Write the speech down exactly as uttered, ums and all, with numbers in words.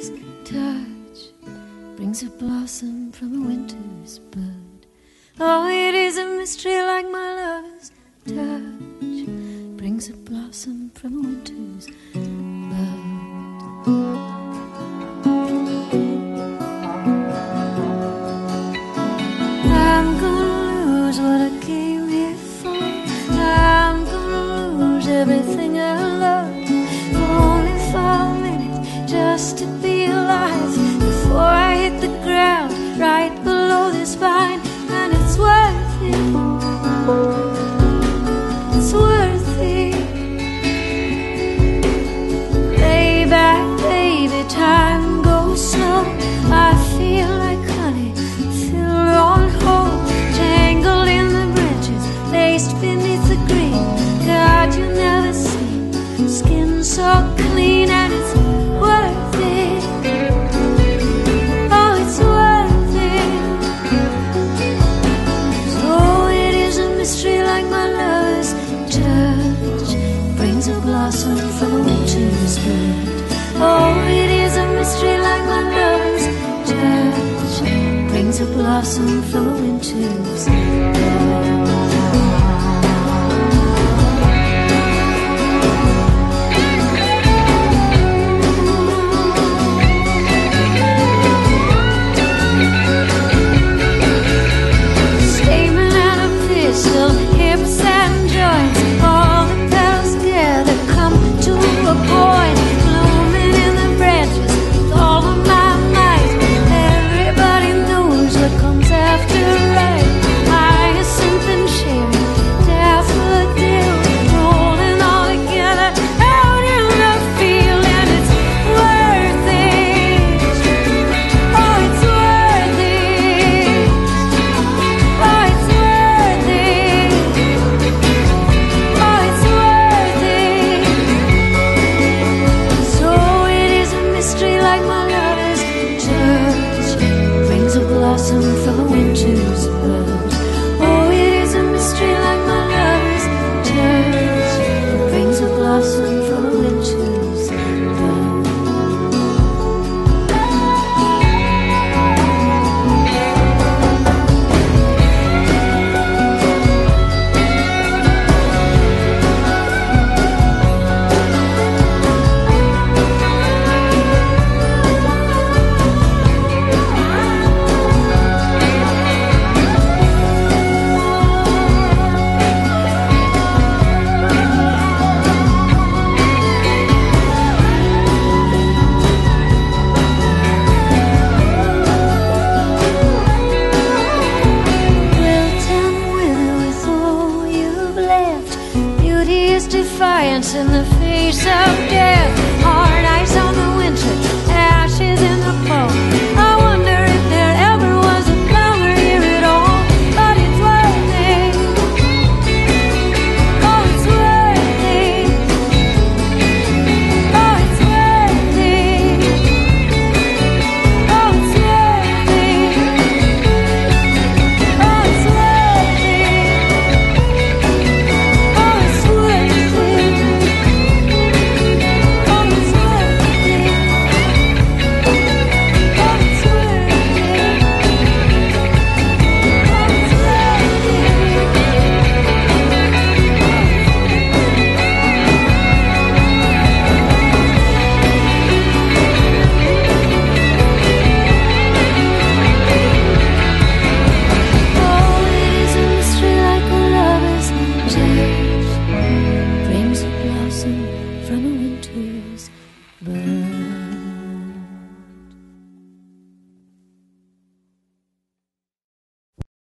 lover's touch brings a blossom from a winter's bud. Oh, it is a mystery like my lover's touch brings a blossom from a winter's bud. I'm gonna lose what I came here for. I'm gonna lose everything I love. Only for a minute, just to be alive before I hit the ground right below this vine. And it's worth it. It's worth it. Lay back, baby, time goes slow. I feel like honey filled on hold, tangled in the branches, laced beneath the green. God, you never seen skin so clean, and it's worth it. Oh, it's worth it. So it is a mystery like my lover's touch brings a blossom from a winter's bud. Oh, it is a mystery like my lover's touch brings a blossom from a winter's bud.